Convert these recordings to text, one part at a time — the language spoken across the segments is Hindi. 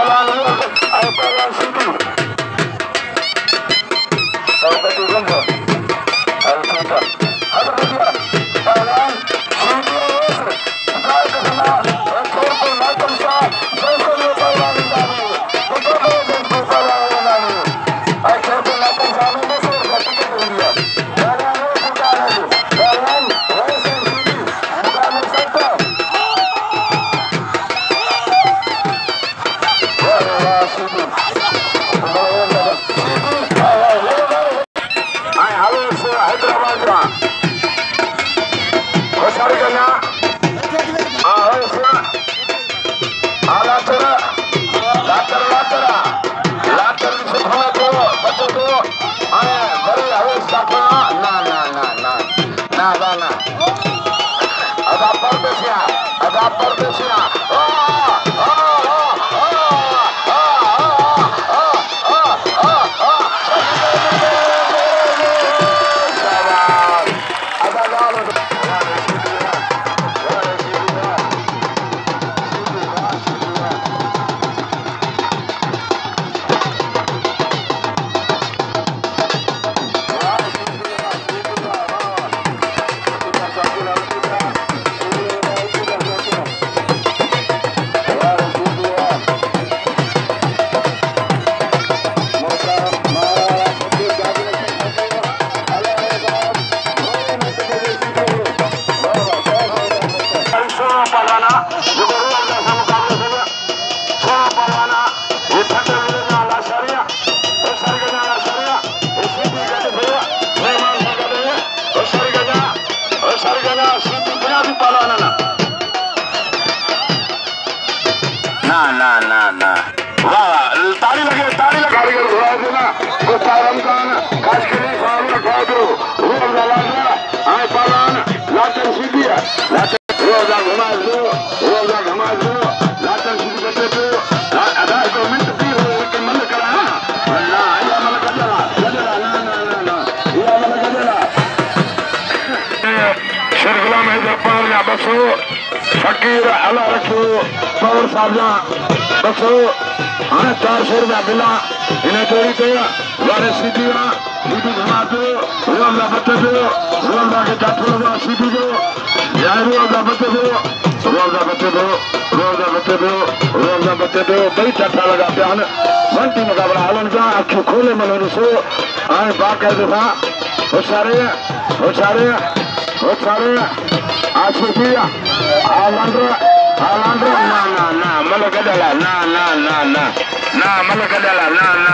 फकीर अल्लाह रखो पवर साहबा बसो हाँ 400 रुपया मिला इन्हें जोड़ी दे वारे सीधी घुमा दो रोजा बच्चे दो रोजा के जाठों सीधी दो यार रोजा बच्चे दो रोजा बच्चे दो रोजा बच्चे दो रोजा बच्चे दो बड़ी चट्टा लगा प्यान मंटी मुकाबला हलन का आंखें खोले मनो सो आए बाकायदे था होशारे आशिकिया आलांड्रो ना मलकदला ना मलकदला ना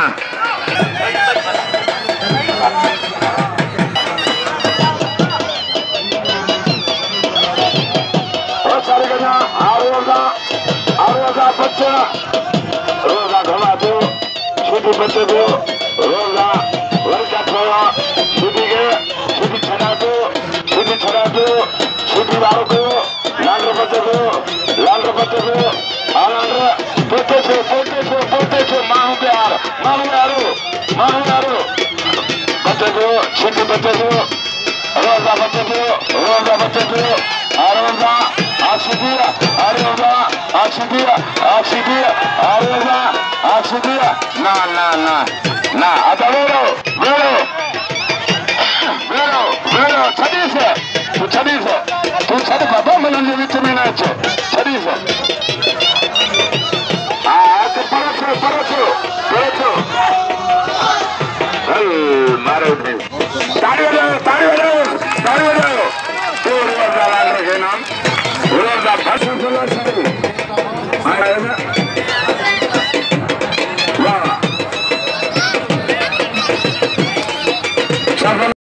होशारे गना आरोजा बच्चा रोजा घमा दो छोटे बच्चे दो रोजा वर्षा थोड़ा छुट्टी के छुट्टी छड़ा दो छुट्टी वालों को लाल बच्चे को आलांड्रो पोते छो माहू यारो बच्चे को छुट्टी बच्चे को रोजा बच्चे को आरोजा आशिकिया ना आता वेरो तू छड़ बाबा मनन जे विच में नाच छड़ी से परछो मारो ताड़ी बजाओ तो रोजा लाल के नाम रोजा भाषण चला